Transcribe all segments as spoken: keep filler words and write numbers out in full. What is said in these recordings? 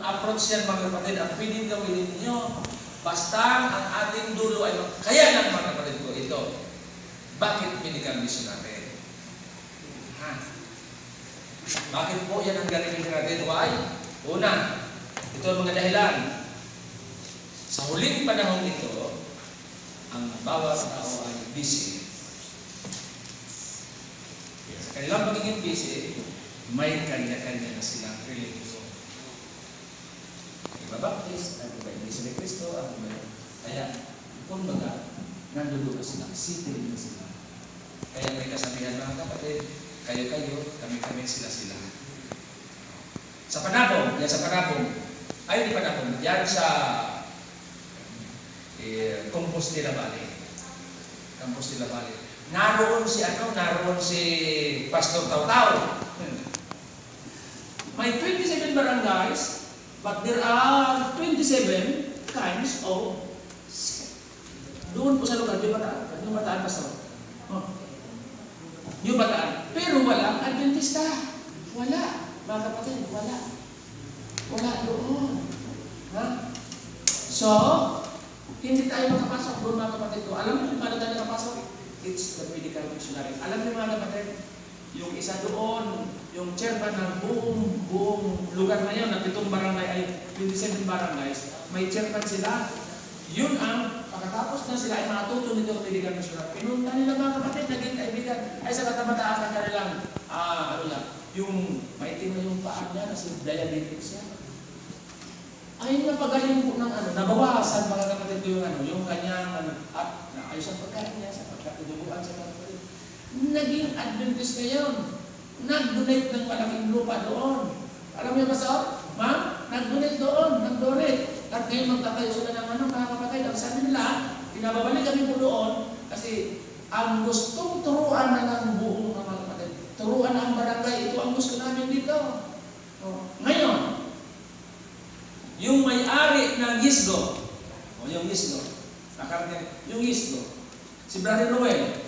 approach yan mga kapatid, ang pwedeng gawin ninyo, basta ang ating dulo ay kaya lang mga kapatid ko ito. Bakit medical missionary? Ha? Bakit po yan ang gagawin natin? Why? Una, ito ang mga dahilan. Sa huling panahon ito, ang bawat tao ay busy. Sa kanilang pagiging busy, may kanya-kanya na silang religion. Ibabaptis, ang iba hindi sila Kristo, ang iba. Kaya, kung baga, nandulo na sila, sitin na sila. Kaya may kasabihan mga kapatid, kayo-kayo, kami-kami sila-sila. Sa Panabong, yan sa Panabong, ay di Panabong, yan sa eh, Compostela Valley. Compostela Valley. Naroon si ano, naroon si Pastor Taw-Taw. May twenty-seven barangays, but there are twenty-seven kinds of sin. Doon po sa lugar, yung bataan, yung bataan Pastor. Oh. Yung bataan. Pero walang Adventista. Wala. Mga kapatid, wala. Wala doon. Ha? So, hindi tayo makapasok doon mga kapatid ko. Alam mo kung paano tayo nakapasok? It's the medical missionary. Alam niyo mga kapatid, yung isa doon, yung chairman ng buong, buong lugar na yun, na pitong barangay ay twenty-seven barangays, may chairman sila. Yun ang, pagkatapos na sila ay matuto nito ng medical missionary. Pinunta nila mga kapatid, naging kaibigan, ay sa katamataan ng kanilang, ah, ano lang, yung maitim na yung paan niya, kasi diabetes yan. Ay napagaling po ng ano, nabawasan mga kapatid ko yung ano, yung kanyang ano, at naayos ang pagkain niya sa pagkatuduguan sa kapatid. Naging Adventist ngayon. Nag-donate ng malaking lupa doon. Alam niyo ba sir? Ma'am, nag-donate doon, nag-donate. At ngayon magtatayo sila ng ano, mga kapatid. Ang sabi nila, pinababalik kami po doon kasi ang gustong turuan na ng buong mga kapatid. Turuan na ang barangay. Ito ang gusto namin dito. Oh. Ngayon, yung may-ari ng Yisgo, o yung Yisgo, nakarating, yung Yisgo, si Brother Noel,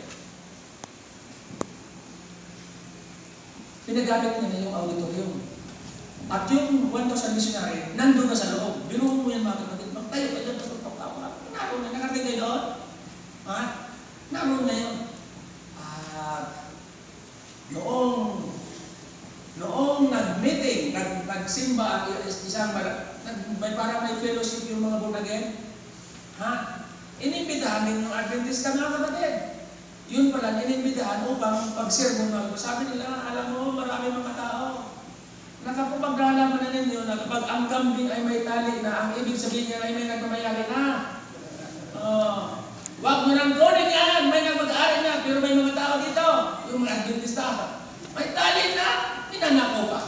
pinagamit niya yung auditorium. At yung one thousand missionary, nandun na sa loob. Biruin mo yan mga kapatid, magtayo kayo sa pagtawa. Naroon na, nakarating kayo doon? Ha? Naroon na yun. At noong noong nag-meeting, nag nagsimba ang isang may parang may fellowship yung mga born again. Ha? Inimbitahan din yung Adventista mga kapatid. Yun pala, inimbitahan upang pag-sermon mga. Sabi nila, alam mo, marami mga tao. Nakapagdalaman na ninyo na kapag ang kambing ay may tali na, ang ibig sabihin niya ay may nagmamayari na. Uh, Huwag mo nang kunin yan, may nagmag-aari na, pero may mga tao dito, yung mga Adventista. May tali na, ninanako pa.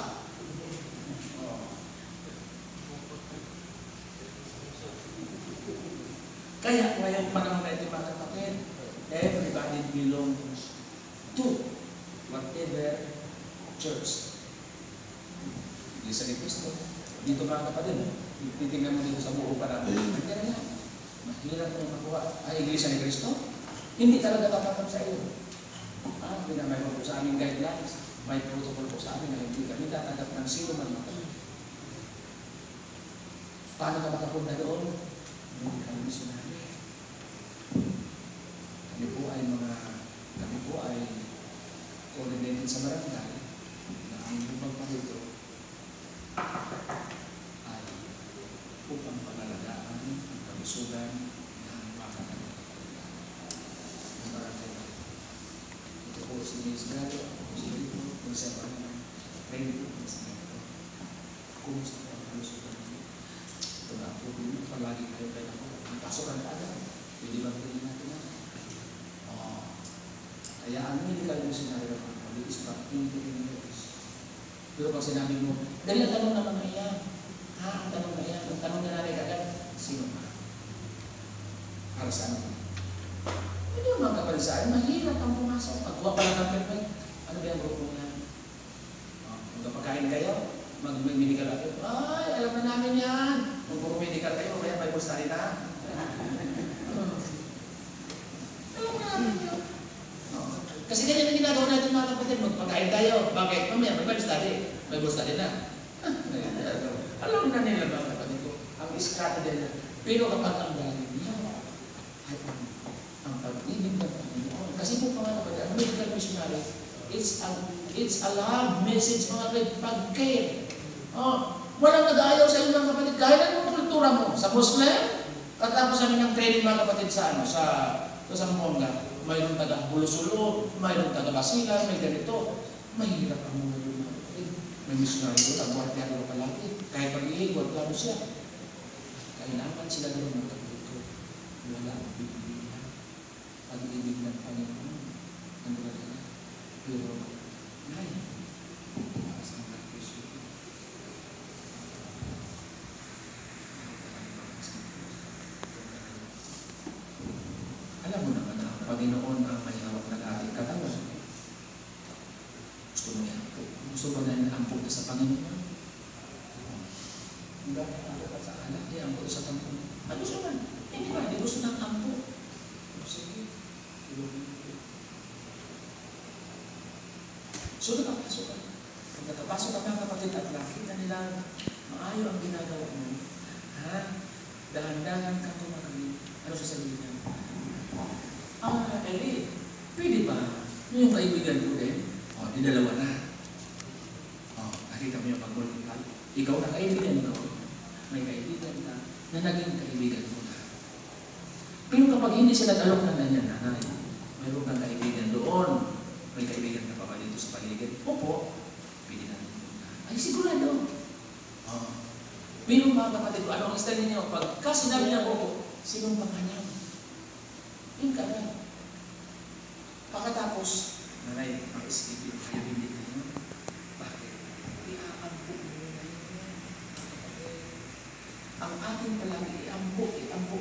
Kaya ngayong panahon na ito mga kapatid, everybody belongs to whatever church. Iglesia ni Cristo. Dito mga kapatid, titingnan mo dito sa buo pa natin. Nandiyan na. Mahirap mo makuha. Ay, Iglesia ni Cristo? Hindi talaga tapakan sa iyo. Ah, pinamay mo po sa aming guidelines. May protocol po sa amin na hindi kami tatanggap ng sino man mga. Paano ka makapunta doon? Hindi kami missionary. Kami po ay mga, kami po ay coordinated sa barangay na ang lupang palito ay upang pangalagaan ang kalusugan ng mga kapatid. Ang barangay na ito po si Misgado, ako si Rito, kung sa barangay, ready po kung sa ito. Kumusta po ang kalusugan niyo? Ito na po din, palagi kayo kayo ako. Ang pasokan na agad, pwede bang pwede natin na? Oh. Kaya ang medical missionary ng mga kapatid is not into years. Pero pag sinabi mo, dahil ang tanong naman na iyan, ha, ang tanong na iyan, ang tanong na natin agad, sino ka? Para saan mo? Hindi mo mga kapatid sa akin, mahirap ang pumasok. Pagkuha pa lang ng perfect, ano ba yung grupo niya? Oh, magpapakain kayo, mag-medical kayo, ay, alam na namin yan. Kung puro medical kayo, kaya may postari na. Kasi ganyan ang ginagawa natin mga kapatid, magpakain tayo. Bakit? Mamaya, may Bible study. Bible study na. Alam na nila mga kapatid ko, ang strategy nila. Pero kapag ang galing niya, ay ang, ang pag-ibig ng Panginoon. Kasi po mga kapatid, ang medical missionary, it's a, it's a love message mga kapatid, pag-care. Oh, walang nag-aayaw sa inyo mga kapatid. Kahit anong kultura mo, sa Muslim, katapos namin ng training mga kapatid sa ano, sa, sa Zamboanga, mayroong taga Bulusulo, mayroong taga Basilan, may ganito. Mahirap ang mga yun mga kapatid. May missionary doon, ang wartiyado palagi. Kahit pag-iig, wartiyado siya. Kailangan sila doon mga kapatid ko. Wala ang Biblia. Pag-ibig ng Panginoon. Ang wala na. Pero, nay, sa mga Kristo. Alam mo naman na ang Panginoon ang may hawak ng ating katawan. Gusto mo yan po. Gusto mo na inampok na sa Panginoon. Hindi ba? Ano ka sa anak? Iampok sa Panginoon. Ano siya man? Hindi ba? Hindi gusto ng ampok. Sige. So, nakapasok ka. Pag nakapasok ka mga kapatid at nakita nila, maayo ang ginagawa mo. Ha? Dahan-dahan ka tumakali. Ano sasabihin niya? Ah, Eli, pwede ba? Yung kaibigan ko din? O, di dalawa na. O, nakita mo yung pag-multiple. Ikaw na kaibigan ko. May kaibigan ka na naging kaibigan mo na. Pero kapag hindi sila nag-alok ng ganyan, nanay, mayroon kang kaibigan doon. May kaibigan ka pa ba dito sa paligid? Opo. Pwede natin muna. Ay, sigurado. O. Pero mga kapatid ko, ano ang style ninyo? Pagka sinabi niya po, sinong pangalan? Yung ka na. Pagkatapos, nanay, mag-skip yung kayo hindi kayo. Bakit? Iaampo mo na yun. Ang ating palagi, iampo, iampo